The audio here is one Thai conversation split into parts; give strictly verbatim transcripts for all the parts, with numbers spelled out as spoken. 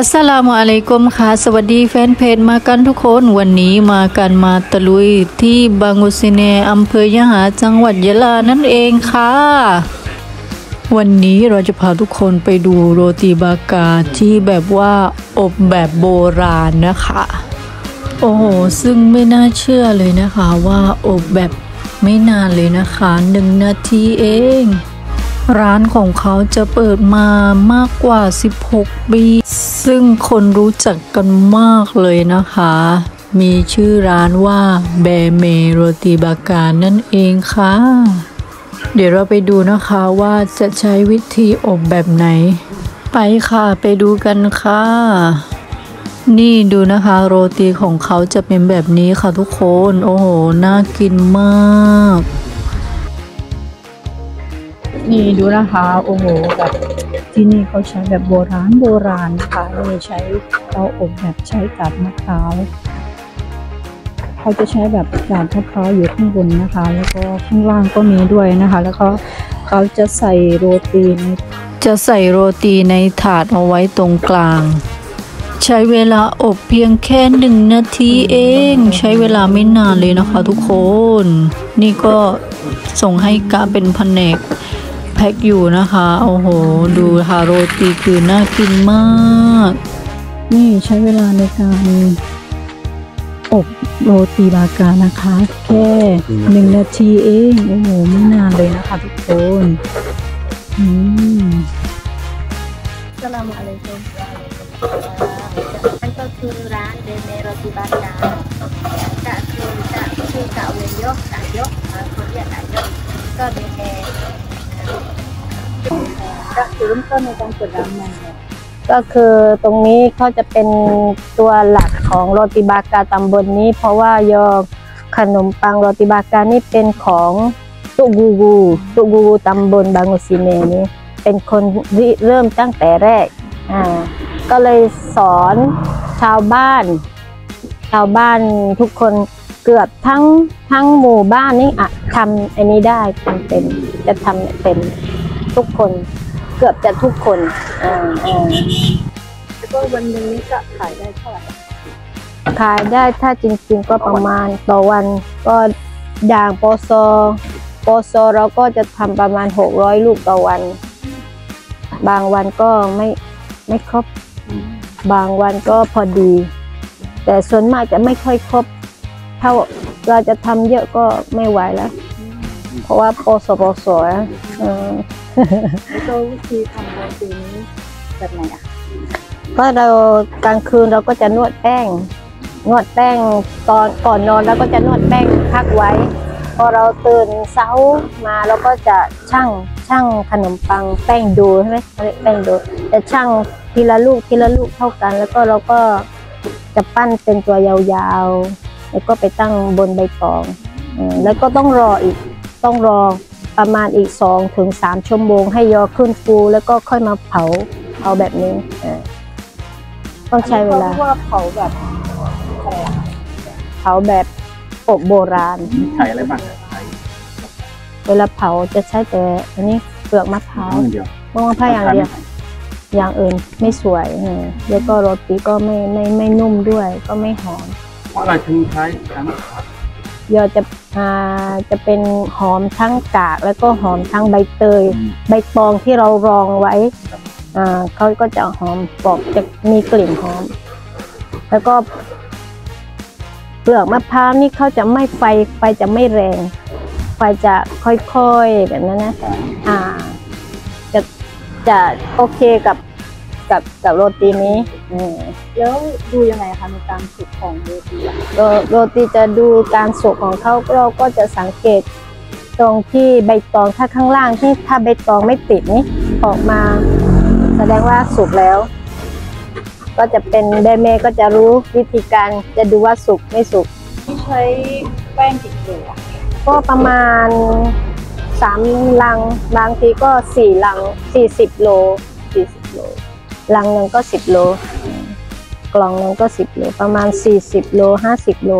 อัสสลามุอะลัยกุมค่ะสวัสดีแฟนเพจมากันทุกคนวันนี้มากันมาตะลุยที่บางอุซิเนอำเภอยะหาจังหวัดยะลานั่นเองค่ะวันนี้เราจะพาทุกคนไปดูโรตีบากาที่แบบว่าอบแบบโบราณนะคะโอ้โหซึ่งไม่น่าเชื่อเลยนะคะว่าอบแบบไม่นานเลยนะคะหนึ่งนาทีเองร้านของเขาจะเปิดมามากกว่าสิบหกปีซึ่งคนรู้จักกันมากเลยนะคะมีชื่อร้านว่าแบเมโรตีบากานั่นเองค่ะเดี๋ยวเราไปดูนะคะว่าจะใช้วิธีอบแบบไหนไปค่ะไปดูกันค่ะนี่ดูนะคะโรตีของเขาจะเป็นแบบนี้ค่ะทุกคนโอ้โหน่ากินมากนี่ดูนะคะโอ้โหแบบที่นี่เขาใช้แบบโบราณโบราณนะคะนี่ใช้เตาอบแบบใช้กาบมะพร้าวเขาจะใช้แบบกาบมะพร้าวอยู่ข้างบนนะคะแล้วก็ข้างล่างก็มีด้วยนะคะแล้วก็เขาจะใส่โรตีในจะใส่โรตีในถาดเอาไว้ตรงกลางใช้เวลาอบเพียงแค่หนึ่งนาทีเองใช้เวลาไม่นานเลยนะคะทุกคนนี่ก็ส่งให้กะเป็นแผนกแพ็คอยู่นะคะโอ้โหดูค่ะโรตีคือน่ากินมากนี่ใช้เวลาในการอบโรตีบากานะคะแค่หนึ่งนาทีเองโอ้โหไม่นานเลยนะคะทุกคนอืมสลามอะลัยกุมนั่นก็คือร้านเดเมโรตีบากาจะคือจะคือกะเวยยกกะยกเขาเรียกกะยกก็เดเมก็คือเริ่มต้นในการเปิดร้านใหม่ก็คือตรงนี้เขาจะเป็นตัวหลักของโรตีบากาตำบลนี้เพราะว่ายอขนมปังโรตีบากานี่เป็นของตุกูกูตุกูกูตำบลบางอุซิเนนี้เป็นคนเริ่มตั้งแต่แรกอ่าก็เลยสอนชาวบ้านชาวบ้านทุกคนเกือบทั้งทั้งหมู่บ้านนี่อ่ะทำอันนี้ได้ทำเป็นจะทำเป็นทุกคนเกือบจะทุกคนอ่าอ่าแล้วก็วันนึงนี่ก็ขายได้เท่าไหร่ขายได้ถ้าจริงๆก็ประมาณต่อวันก็อย่างปอซอปอซอเราก็จะทำประมาณหกร้อยลูกต่อวันบางวันก็ไม่ไม่ครบบางวันก็พอดีแต่ส่วนมากจะไม่ค่อยครบถ้าเราจะทำเยอะก็ไม่ไหวแล้วเพราะว่าปอซอปอซอแล้วก็วิธีทำโรตีนี้แบบไหนอ่ะก็เรากลางคืนเราก็จะนวดแป้งนวดแป้งตอนก่อนนอนแล้วก็จะนวดแป้งพักไว้พอเราตื่นเช้ามาเราก็จะชั่งชั่งขนมปังแป้งดูใช่ไหมแป้งดูจะชั่งทีละลูกทีละลูกเท่ากันแล้วก็เราก็จะปั้นเป็นตัวยาวๆแล้วก็ไปตั้งบนใบตองแล้วก็ต้องรออีกต้องรอประมาณอีกสองถึงสามชั่วโมงให้ยอขึ้นฟูแล้วก็ค่อยมาเผาเอาแบบนี้ต้องใช้เวลาเผาแบบเผาแบบอบโบราณใช้อะไรบ้างเวลาเผาจะใช้แต่อันนี้เปลือกมะพร้าวมะพร้าวอย่างเดียวอย่างอื่นไม่สวยแล้วก็โรตีก็ไม่ไม่ไม่นุ่มด้วยก็ไม่หอมเพราะอะไรถึงใช้การยอจะอ่าจะเป็นหอมทั้งกากแล้วก็หอมทั้งใบเตยใบตองที่เรารองไว้อ่าเขาก็จะหอมปอกจะมีกลิ่นหอมแล้วก็เปลือกมะพร้าวนี่เขาจะไม่ไฟไฟจะไม่แรงไฟจะค่อยๆแบบนั้นนะอ่าจะจะโอเคกับกับกับโรตีนี้แล้วดูยังไงคะในการสุกของโรตีโรตีจะดูการสุกของเขาเราก็จะสังเกตตรงที่ใบตองถ้าข้างล่างที่ถ้าใบตองไม่ติดนี่ออกมาแสดงว่าสุกแล้วก็จะเป็นเบเมก็จะรู้วิธีการจะดูว่าสุกไม่สุกใช้แป้งกี่กิโลก็ประมาณสามลังบางทีก็สี่ลังสี่สิบโลสี่สิบโลลังหนึ่งก็สิบโลกล่องหนึ่งก็สิบโลประมาณสี่สิบโลห้าสิบโล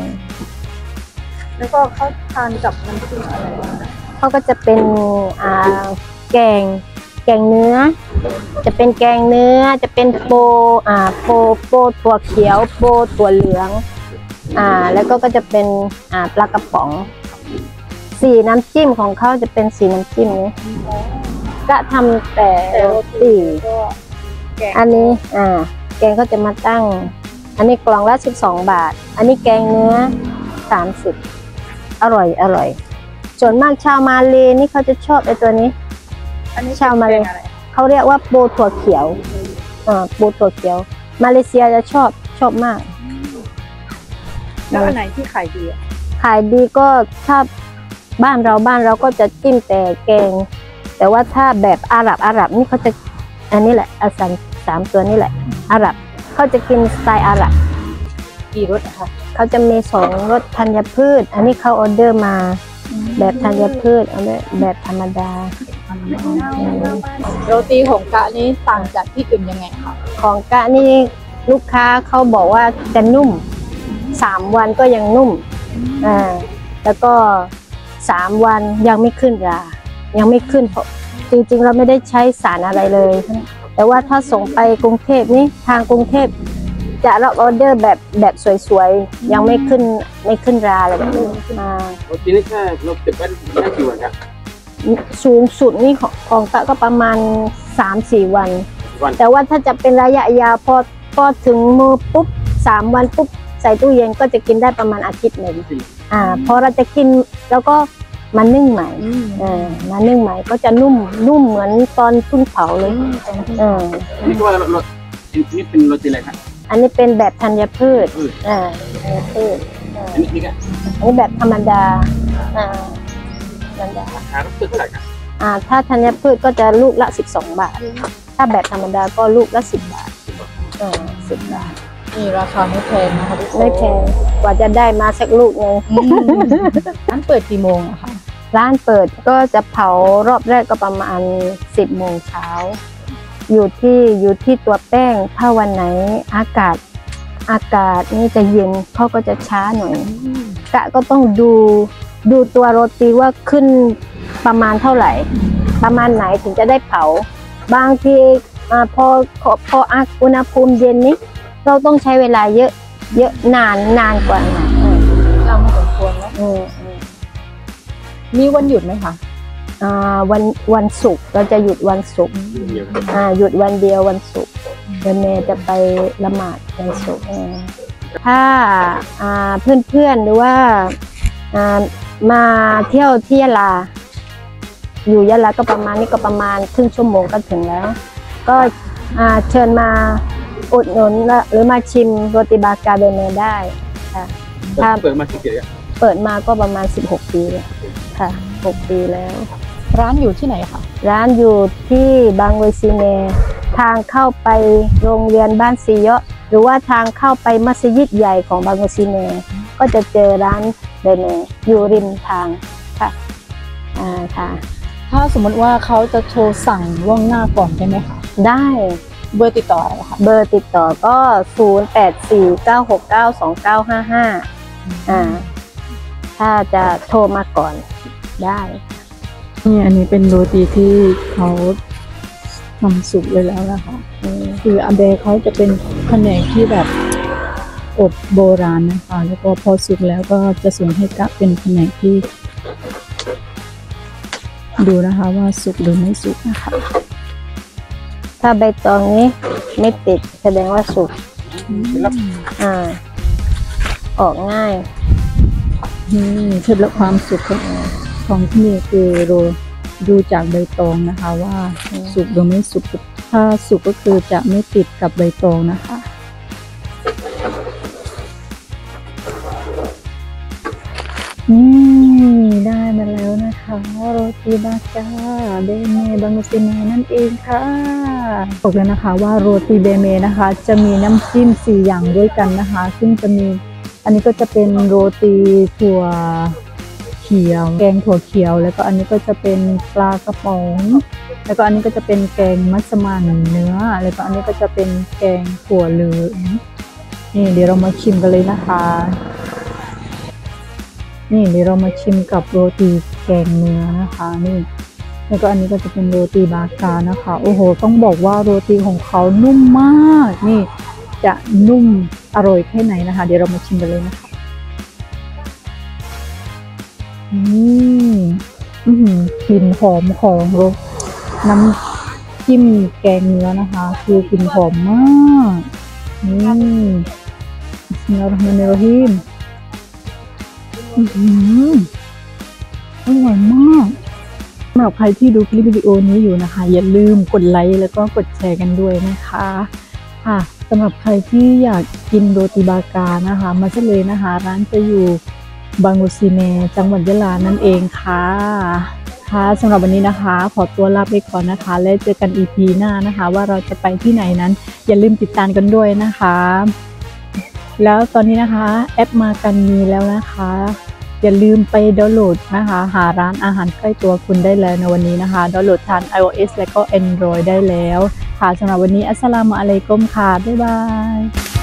แล้วก็เขาทานกับน้ำจิ้มอะไรเขาก็จะเป็นอ่าแกงแกงเนื้อจะเป็นแกงเนื้อจะเป็นโปอ่าโปโปถั่วเขียวโปถั่วเหลืองอ่าแล้วก็ก็จะเป็นอ่าปลากระป๋องสีน้ำจิ้มของเขาจะเป็นสีน้ำจิ้มนี้ก็ทำแต่โรตีอันนี้อ่าแกงเขาจะมาตั้งอันนี้กล่องละสิบสองบาทอันนี้แกงเนื้อสามสิบอร่อยอร่อยส่วนมากชาวมาเลนี่เขาจะชอบไอ้ตัวนี้อันนี้ชาวมาเลเขาเรียกว่าโปถั่วเขียวอ่าโปถั่วเขียวมาเลเซียจะชอบชอบมากแล้วอันไหนที่ขายดีขายดีก็ถ้าบ้านเราบ้านเราก็จะจิ้มแต่แกงแต่ว่าถ้าแบบอาหรับอาหรับนี่เขาจะอันนี้แหละอาสันสามตัวนี่แหละอาหรับเขาจะกินสไตล์อาหรับกี่รสคะเขาจะมีสองรสธัญพืชอันนี้เขาออเดอร์มาแบบธัญพืชอันนี้แบบธรรมดาโรตีของกะนี้ต่างจากที่อื่นยังไงคะของกะนี่ลูกค้าเขาบอกว่าจะนุ่มสามวันก็ยังนุ่มอ่าแล้วก็สามวันยังไม่ขึ้นรายังไม่ขึ้นเพราะจริงๆเราไม่ได้ใช้สารอะไรเลยแต่ว่าถ้าส่งไปกรุงเทพนี่ทางกรุงเทพจะรับออเดอร์แบบแบบสวยๆยังไม่ขึ้นไม่ขึ้นราอะไรแบบนี้อ่าทีนี้แค่เราติดบ้านได้กี่วันครับสูงสุดนี่ของของกะก็ประมาณ สามสี่ วันแต่ว่าถ้าจะเป็นระยะยาวพอพอถึงมือปุ๊บสามวันปุ๊บใส่ตู้เย็นก็จะกินได้ประมาณอาทิตย์หนึ่งอ่าพอเราจะกินแล้วก็มานึ่งใหม่อ่ามานึ่งใหม่ก็จะนุ่มนุ่มเหมือนตอนเพิ่งเผาเลยอ่านี่ก็ว่ารสนี่เป็นรสอะไรครับอันนี้เป็นแบบธัญพืชอ่าธัญพืชอันนี้นี่ก็อันนี้แบบธรรมดาอ่าธรรมดาราคาเท่าไหร่ครับอ่าถ้าธัญพืชก็จะลูกละสิบสองบาทถ้าแบบธรรมดาก็ลูกละสิบบาทอ่าสิบบาทนี่ราคาไม่แพงนะคะไม่แพงกว่าจะได้มาสักลูกนึงร้านเปิดกี่โมงอะคะร้านเปิดก็จะเผารอบแรกก็ประมาณสิบโมงเช้าอยู่ที่อยู่ที่ตัวแป้งถ้าวันไหนอากาศอากาศนี่จะเย็นเขาก็จะช้าหน่อยกะก็ต้องดูดูตัวโรตีว่าขึ้นประมาณเท่าไหร่ประมาณไหนถึงจะได้เผาบางทีพอพออุณหภูมิเย็นนี้เราต้องใช้เวลาเยอะเยอะนานนานกว่าหน่อยเราไม่สมควรแล้วมีวันหยุดไหมคะอ่าวันวันศุกร์เราจะหยุดวันศุกร์อ่าหยุดวันเดียววันศุกร์เดี๋ยวแม่จะไปละหมาดวันศุกร์ถ้าอ่าเพื่อนๆหรือว่าอ่ามาเที่ยวที่ยะลาอยู่ยะลาก็ประมาณนี้ก็ประมาณครึ่งชั่วโมงก็ถึงแล้วก็อ่าเชิญมาอุดหนุนหรือมาชิมโรตีบากาเบเนได้ค่ะเปิดมากี่ปีเปิดมาก็ประมาณสิบหกปีแล้วค่ะหกปีแล้วร้านอยู่ที่ไหนคะร้านอยู่ที่บางเวซีเนทางเข้าไปโรงเรียนบ้านซีเยาะหรือว่าทางเข้าไปมัสยิดใหญ่ของบางเวซีเนก็จะเจอร้านเบเนอยู่ริมทางค่ะอ่าค่ะถ้าสมมติว่าเขาจะโทรสั่งล่วงหน้าก่อนได้ไหมคะได้เบอร์ติดต่ออะไรคะเบอร์ติดต่อก็ศูนย์ แปด สี่ เก้า หก เก้า สอง เก้า ห้า ห้าอ่าถ้าจะโทรมาก่อนได้นี่อันนี้เป็นโรตีที่เขาทำสุกเลยแล้วนะคะคืออาเบเขาจะเป็นแผนกที่แบบอบโบราณนะคะแล้วก็พอสุกแล้วก็จะส่งให้กะเป็นแผนกที่ดูนะคะว่าสุกหรือไม่สุกนะคะถ้าใบตองนี้ไม่ติดแสดงว่าสุกอ่าออกง่ายนี่เคล็ดลับความสุกของของที่นี่คือเราดูจากใบตองนะคะว่าสุกหรือไม่สุกถ้าสุกก็คือจะไม่ติดกับใบตองนะคะนี่ได้มาแล้วนะคะโรตีบากาเบเมบางซีเนนั่นเองค่ะบอกเลยนะคะว่าโรตีเบเมนะคะจะมีน้ำจิ้มสี่อย่างด้วยกันนะคะซึ่งจะมีอันนี้ก็จะเป็นโรตีถั่วเขียวแกงถั่วเขียวแล้วก็อันนี้ก็จะเป็นปลากระป๋องแล้วก็อันนี้ก็จะเป็นแกงมัสมั่นเนื้อแล้วก็อันนี้ก็จะเป็นแกงถั่วเหลืองนี่เดี๋ยวเรามาชิมกันเลยนะคะนี่เดี๋ยวเรามาชิมกับโรตีแกงเนื้อนะคะนี่แล้วก็อันนี้ก็จะเป็นโรตีบากานะคะโอ้โหต้องบอกว่าโรตีของเขานุ่มมากนี่จะนุ่มอร่อยแค่ไหนนะคะเดี๋ยวเรามาชิมกันเลยนะคะอืมอือกลิ่นหอมของรสน้ำจิ้มแกงเนื้อนะคะคือกลิ่นหอมมากอืมบิสมิลลาฮิรเราะห์มานิรเราะฮีมอืมอร่อยมากสำหรับใครที่ดูคลิปวิดีโอนี้อยู่นะคะอย่าลืมกดไลค์แล้วก็กดแชร์กันด้วยนะคะค่ะสำหรับใครที่อยากกินโรตีบากานะคะมาเฉลยนะคะร้านจะอยู่บางกุซิเนจังหวัดยะลานั่นเองค่ะค่ะสำหรับวันนี้นะคะขอตัวลาไปก่อนนะคะแล้วเจอกัน อี พี หน้านะคะว่าเราจะไปที่ไหนนั้นอย่าลืมติดตามกันด้วยนะคะแล้วตอนนี้นะคะแอปมากันมีแล้วนะคะอย่าลืมไปดาวน์โหลดนะคะหาร้านอาหารใกล้ตัวคุณได้แล้วในวันนี้นะคะดาวน์โหลดทาง ไอ โอ เอส และก็ Android ได้แล้วค่ะสำหรับวันนี้อัสสลามุอะลัยกุมค่ะบ๊ายบาย